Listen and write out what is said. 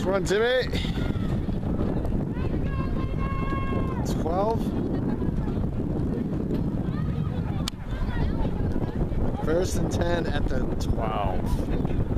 one, Timmy. 12. First and 10 at the 12.